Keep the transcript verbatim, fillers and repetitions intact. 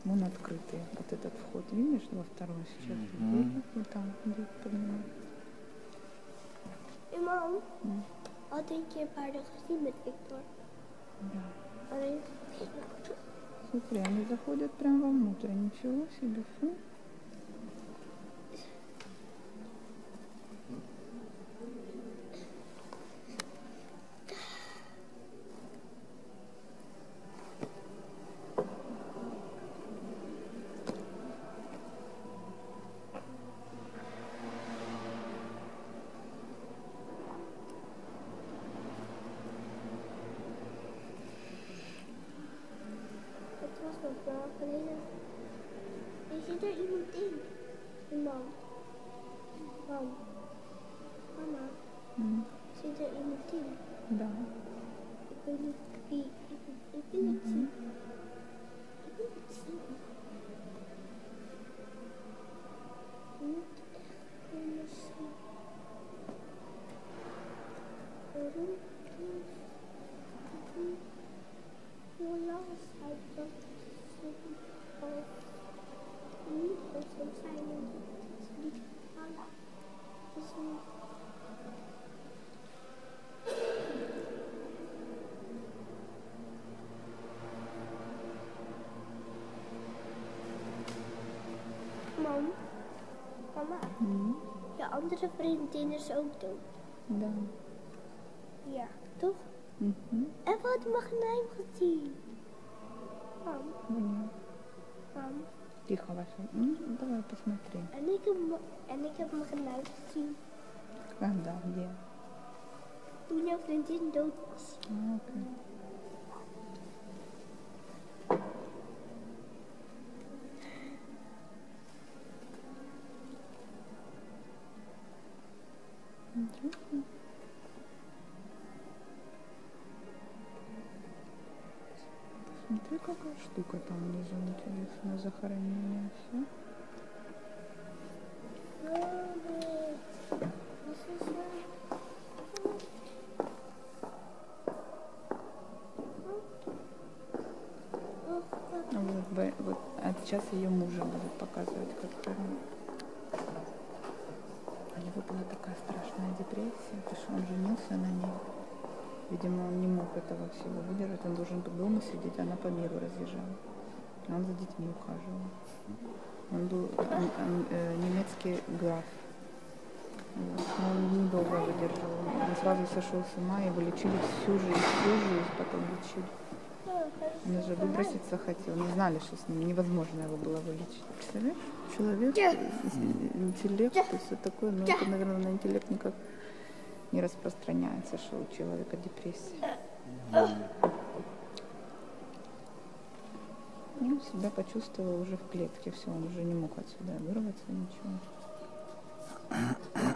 Вон открытый вот этот вход, видишь, во второй сейчас. Mm-hmm. Вот там идет поднимать. Hey, Mom, mm. had een keer paarden gezien met Victor. Да. Alleen... Смотри, они заходят прямо вовнутрь, ничего себе, фу. Je ziet er iemand in. Mam. Mam. Mama. Mm. Zit er iemand in? Да. Ik weet niet wie. Ik, ik wil het zien. Ik wil het zien. Ik moet echt willen zien. Waarom? Hoe lang is hij dat? Niet dat ze zijn en dat ze niet vallen. Dat is niet. Mam, mama, Mm. je andere vriendin is ook dood. Да. Ja, toch? Mm-hmm. En wat mag Nijm gezien? Mam. Mm. Mam. Тихо, Вася. Ну, давай посмотри. En ik heb, en ik heb mijn geluid gezien. Когда? Где? Toen jouw vriendin dood was. А, окей. Интересно. Смотри, какая штука там внизу интересная, захоронение, все. Вот, вот, а сейчас ее мужа будут показывать, как хоронят. У него была такая страшная депрессия, потому что он женился на ней. Видимо, он не мог этого всего выдержать, он должен был дома сидеть, она по миру разъезжала. А он за детьми ухаживал. Он был он, он, э, немецкий граф. Вот. Но он недолго выдержал. Он сразу сошел с ума, его лечили всю жизнь, всю жизнь потом лечили. Он уже выброситься хотел. Не знали, что с ним невозможно его было вылечить. Представляешь? Человек, интеллект, то есть вот такое, но это, наверное, на интеллект никак не распространяется, что у человека депрессия. Он себя почувствовал уже в клетке, все, он уже не мог отсюда вырваться, ничего.